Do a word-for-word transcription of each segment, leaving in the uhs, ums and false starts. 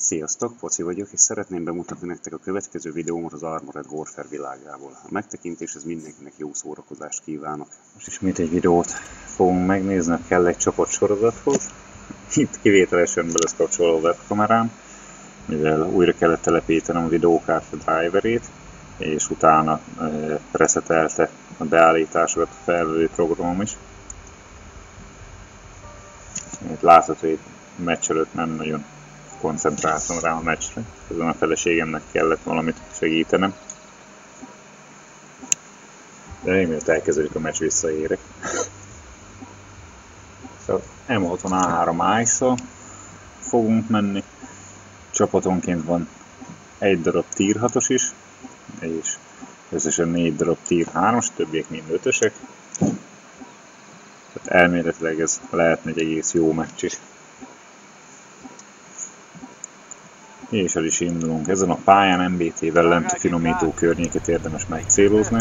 Sziasztok, Poci vagyok, és szeretném bemutatni nektek a következő videómat az Armored Warfare világából. A megtekintéshez mindenkinek jó szórakozást kívánok. Most ismét egy videót fogunk megnézni, kell egy csapatsorozathoz. Itt kivételesen be lesz kapcsolva a webkamerám, mivel újra kellett telepítenem a videókártya driverét, és utána e, resetelte a beállításokat a felvevő programom is. Itt látható, hogy meccs előtt nem nagyon koncentráltam rá a meccsre, ezen a feleségemnek kellett valamit segítenem. De még mielőtt elkezdődik a meccs, visszaérek. Szóval M hatvan A három ice-szal fogunk menni. Csapatonként van egy darab tier hatos is, és összesen négy darab tier hármas, többiek mind ötösek. Tehát elméletileg ez lehetne egy egész jó meccs is. És el is indulunk. Ezen a pályán em bé té-vel lent a finomító környéket érdemes megcélozni.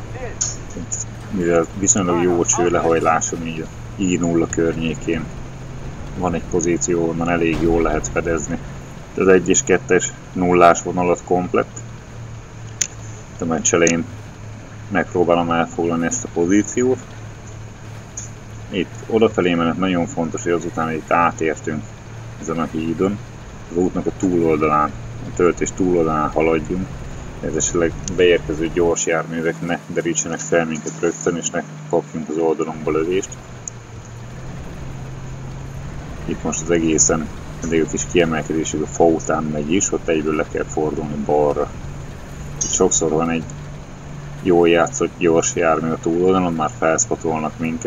Mivel viszonylag jó csőlehajláson, így a I nulla környékén van egy pozíció, onnan elég jól lehet fedezni. Az egy és kettes nullás vonalat komplett. A meccs elején megpróbálom elfoglalni ezt a pozíciót. Itt odafelé menet nagyon fontos, hogy azután itt átértünk ezen a hídon. Az útnak a túloldalán, a töltés túloldalán haladjunk, ez esetleg beérkező gyors járművek ne derítsenek fel minket rögtön, és ne kapjunk az oldalunkba lövést. Itt most az egészen eddig a kis kiemelkedésig a fa után megy is, ott egyből le kell fordulni balra. Itt sokszor van egy jól játszott gyors jármű a túloldalon, már felszpatolnak minket.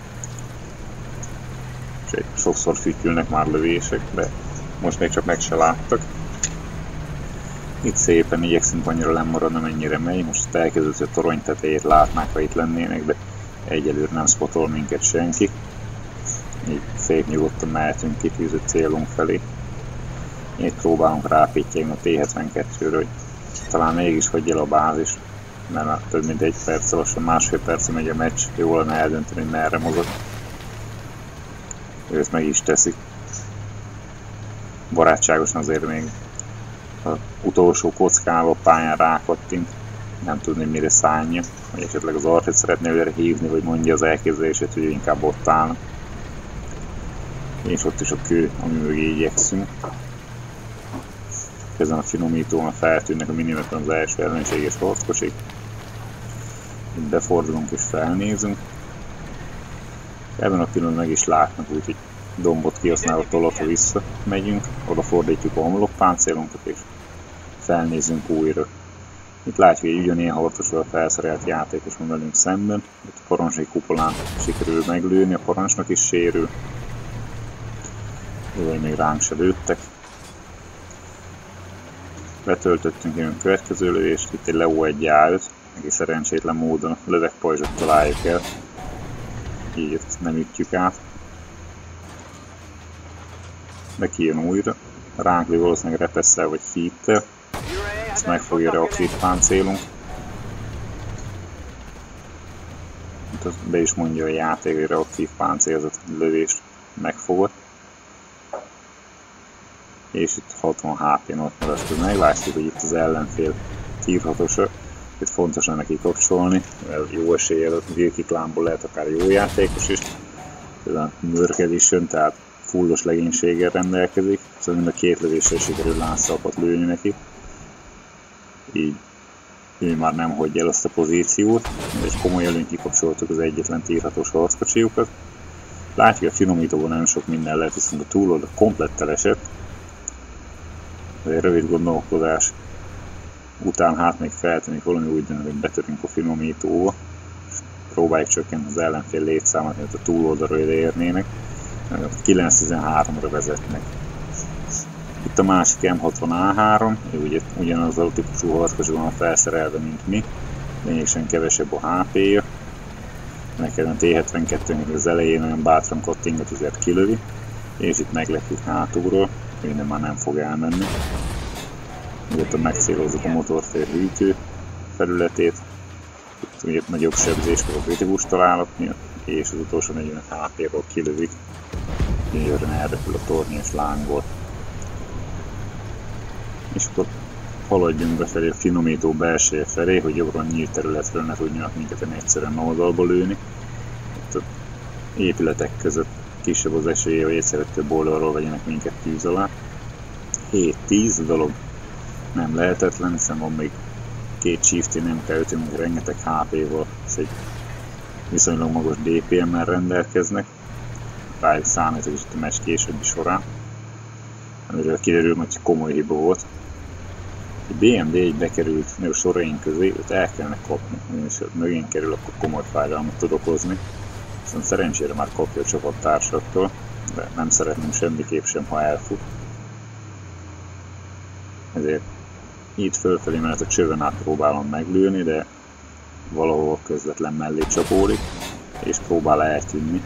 És sokszor fütyülnek már lövések, de most még csak meg se láttak. Itt szépen igyekszünk annyira lemaradni, mennyire megy. Most elkezdődött, hogy a torony tetejét látnák, ha itt lennének, de egyelőre nem spotol minket senki. Így szép nyugodtan mehetünk kitűzött célunk felé. Itt próbálunk rápittyegni a T hetvenkettőről, hogy talán mégis hagyja el a bázis, mert már több mint egy perc, lassan másfél perc megy a meccs, jól lenne eldönteni, hogy merre mozog. Ő ezt meg is teszik. Barátságosan azért még az utolsó kockával pályán rákattint, nem tudni mire szállja, vagy esetleg az arcét szeretné őre hívni, vagy mondja az elképzelését, hogy inkább ott állna. És ott is a kő, ami mögé igyekszünk. Ezen a finomítón feltűnnek a minimepen az első ellenséges harckocsik. Itt befordulunk és felnézünk. Ebben a pillanatban meg is látnak, úgyhogy dombot kihasználva tolatva vissza megyünk, oda fordítjuk a homlokpáncélunkat és felnézünk újra. Itt látjuk, hogy ugyanilyen harcosról felszerelt játékos van velünk szemben. Itt a parancsnoki kupolán sikerül meglőni, a parancsnok is sérül. Jó, még ránk se lőttek. Betöltöttünk egy következő lövést, itt egy Leo egy á öt, egész szerencsétlen módon a lövegpajzsot találjuk el. Így ezt nem ütjük át. De kijön újra, ránk lő valószínűleg repesszel vagy hittel, ezt megfogja a reaktív páncélunk. Be is mondja a játék, hogy reaktív páncélzat lövést megfogott. És itt hatvan há pén ott marad, meglátjuk, hogy itt az ellenfél tier hatosa. Itt fontos lenne kikapcsolni, mert jó eséllyel a Vilkiklámból lehet akár jó játékos is. Ez a Merc Edition, tehát fullos legénységgel rendelkezik, szóval mind a két lövéssel sikerül láncszalpat lőni neki. Így ő már nem hagyja el azt a pozíciót, és komoly előn kikapcsoltuk az egyetlen tier hatos harckocsijukat. Látjuk, a finomítóban nem sok minden lehet, viszont a túloldal komplett elesett. Egy rövid gondolkodás után hát még feltűnik valami úgy dönt, hogy betörünk a finomítóba, és próbáljuk csökkenteni az ellenfél létszámát, mert a túloldalra érnének. kilenc tizenháromra vezetnek. Itt a másik M hatvan A három, ő ugye ugyanaz a típusú harckocsi van felszerelve, mint mi, lényegesen kevesebb a há pé-ja. Nekem a T hetvenkettőnek az elején olyan bátran kattingat, azért kilövi, és itt meglepjük hátulról, innen már nem fog elmenni. Ugye megcélozzuk a motorfér hűtő felületét, itt ugye nagyobb sebzés a kritikus találat miatt, és az utolsó negyvenöt há pé-ról kilövik, gyönyörűen elrepül a torny és lángol. akkor haladjunk befelé a finomító belseje felé, hogy jobbról nyílt területről ne tudjanak minket egyszerűen oldalba lőni. Itt az épületek között kisebb az esélye, hogy egyszerűen több oldalról vegyenek minket tűz alá. hét-tíz dolog nem lehetetlen, hiszen van még két chieftain, nem kell ütünk, rengeteg há pé-val, és egy viszonylag magas dé pé em-mel rendelkeznek. Rájuk számítok is a meccs későbbi során, amiről kiderül, hogy komoly hiba volt. Egy bé em dé egy bekerült a soraink közé, őt el kellene kapni, és mögén kerül, akkor komoly fájdalmat tud okozni. Viszont szerencsére már kapja a csapattársaktól, de nem szeretném semmiképp sem, ha elfut. Ezért itt fölfelé menet a csövön át próbálom meglőni, de valahol közvetlen mellé csapódik, és próbál eltűnni.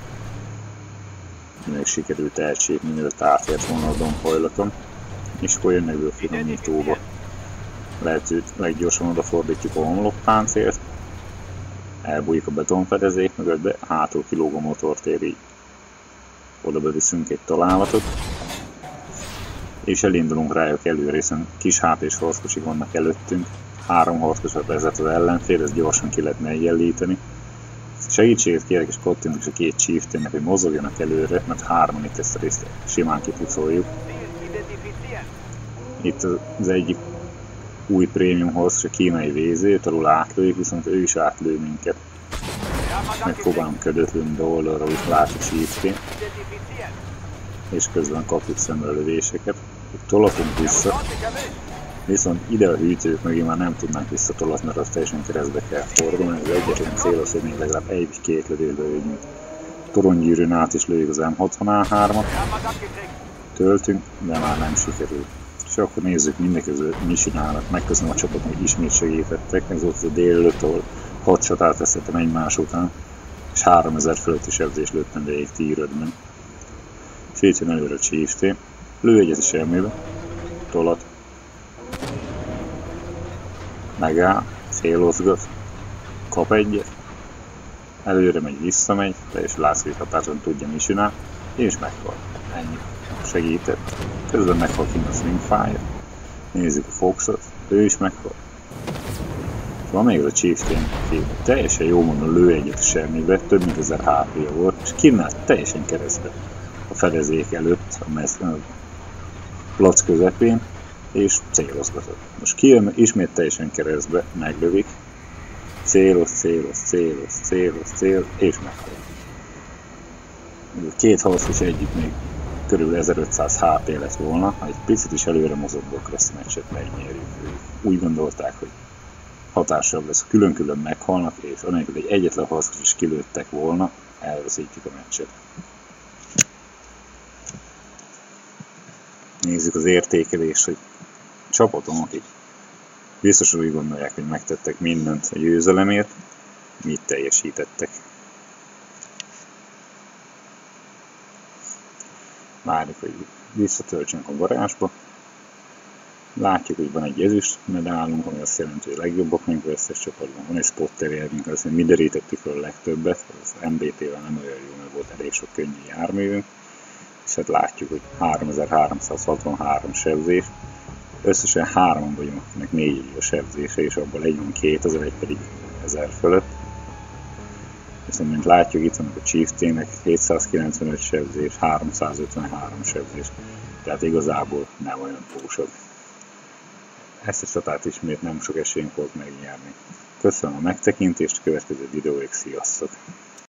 Még sikerült elcsépni, mielőtt átért volna a dombhajlatom, és akkor jönnek be a finomítóba. Lehető leggyorsan odafordítjuk a homlokpáncélt, elbújik a betonfedezék mögött, de hátul kilóg a motortér, így oda beviszünk egy találatot, és elindulunk rájuk előre, hiszen kis há pés harckocsik vannak előttünk, három harckosat vezet az ellenfél, ezt gyorsan ki lehetne egyenlíteni. Segítséget kérek és kattintok is a két chieftainnek, hogy mozogjanak előre, mert hárman itt ezt a részt simán kipucoljuk. Itt az egyik új prémium harcos, a kínai véző, őt alul átlőjük, viszont ő is átlő minket. Megpróbálom ködöt lőni, de oldalra is látjuk chieftain, és közben kapjuk szemre lövéseket. Itt tolatunk vissza, viszont ide a hűtők mögé már nem tudnánk visszatolatni, mert az teljesen keresztbe kell fordulni. Az egyetlen cél az, hogy még legalább egy-két lövésbe lőjünk. Toronygyűrűn át is lőjük az em hatvan á hármat, töltünk, de már nem sikerül. És akkor nézzük mindeközben, mi csinálnak. Megköszönöm a csapatnak, hogy ismét segítettek. Ez volt a délelőtt, ahol hat csatát veszettem egymás után, és háromezer fölötti sebzést lőttem végig tier ötben. És így jön előre a chieftain, lő egyet a semmibe, tolat, megáll, célozgat, kap egyet, előre megy, visszamegy, de és látszik, hogy határon tudja, mi csinál, és meghal. Ennyi. Segített. Közben meghal kint a Swingfire. Nézzük a Foxot, ő is meghal. És van még az a chieftain, aki teljesen jó mondom lő egyet a semmibe, több mint ezer há pé volt, és kinállt teljesen keresztbe a fedezék előtt, a, mez, a plac közepén, és célozgatott. Most kijön, ismét teljesen keresztbe, meglövik, céloz, céloz, céloz, céloz, céloz, és meghal. Két harcos együtt még körülbelül ezerötszáz há pé lett volna, ha egy picit is előre mozogva, akkor ezt a meccset megnyerjük. Úgy gondolták, hogy hatásabb lesz, külön-külön meghalnak, és anélkül egy egyetlen harcos is kilőttek volna, elveszítjük a meccset. Nézzük az értékelést, hogy csapatom, akik biztosan úgy gondolják, hogy megtettek mindent a győzelemért, mit teljesítettek. Várjuk, hogy visszatöltsünk a garázsba. Látjuk, hogy van egy ezüst medálunk, ami azt jelenti, hogy a legjobbak minket összes csapatban. Van egy spotter jelzünk, azt mi derítettük fel a legtöbbet, az em bé té-vel nem olyan jó, mert volt elég sok könnyű járművünk. És hát látjuk, hogy háromezer-háromszázhatvanhárom sebzés. Összesen hárman vagyunk, akinek négy a sebzése, és abból egy van kétezer, egy pedig ezer fölött. Viszont mint látjuk, itt vannak a chieftainnek hétszázkilencvenöt sebzés, háromszázötvenhárom sebzés, tehát igazából nem olyan túl sok. Ezt a csatát ismét nem sok esélyünk volt megnyerni. Köszönöm a megtekintést, a következő videóig, sziasztok!